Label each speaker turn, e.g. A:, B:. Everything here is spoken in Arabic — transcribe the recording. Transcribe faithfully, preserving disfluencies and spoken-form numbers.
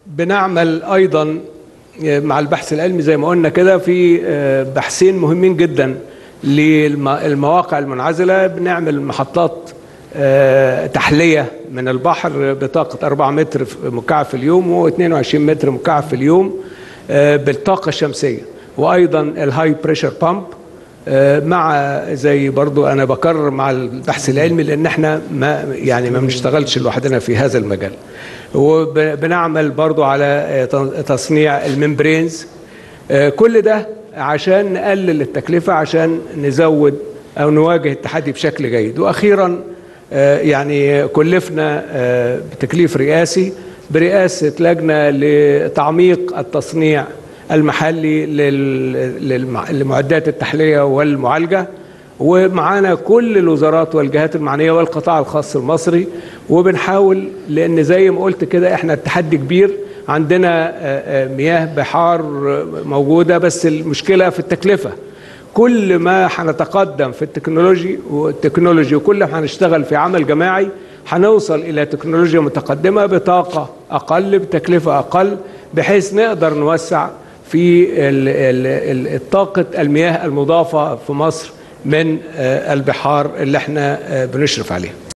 A: بنعمل أيضا مع البحث العلمي زي ما قلنا كده في بحثين مهمين جدا للمواقع المنعزلة. بنعمل محطات تحلية من البحر بطاقة أربعة متر مكعب في اليوم و اثنين وعشرين متر مكعب في اليوم بالطاقة الشمسية، وأيضا الهاي بريشر بامب مع زي برضو أنا بكرر مع البحث العلمي لأن احنا ما يعني ما بنشتغلش لوحدنا في هذا المجال. وبنعمل برضو على تصنيع الممبرينز، كل ده عشان نقلل التكلفة، عشان نزود أو نواجه التحدي بشكل جيد. وأخيرا يعني كلفنا بتكليف رئاسي برئاسة لجنة لتعميق التصنيع المحلي للمعدات التحلية والمعالجة، ومعانا كل الوزارات والجهات المعنية والقطاع الخاص المصري. وبنحاول لأن زي ما قلت كده احنا التحدي كبير، عندنا مياه بحار موجودة بس المشكلة في التكلفة. كل ما هنتقدم في التكنولوجي والتكنولوجي وكل ما هنشتغل في عمل جماعي هنوصل إلى تكنولوجيا متقدمة بطاقة أقل بتكلفة أقل، بحيث نقدر نوسع في الطاقة المياه المضافة في مصر من البحار اللي احنا بنشرف عليها.